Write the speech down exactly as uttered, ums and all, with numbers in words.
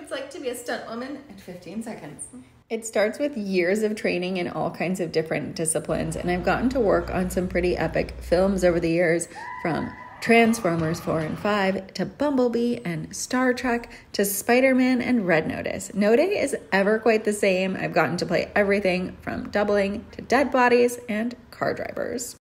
it's like to be a stunt woman in fifteen seconds. It starts with years of training in all kinds of different disciplines, and I've gotten to work on some pretty epic films over the years, from Transformers four and five to Bumblebee and Star Trek to Spider-Man and Red Notice. No day is ever quite the same. I've gotten to play everything from doubling to dead bodies and car drivers.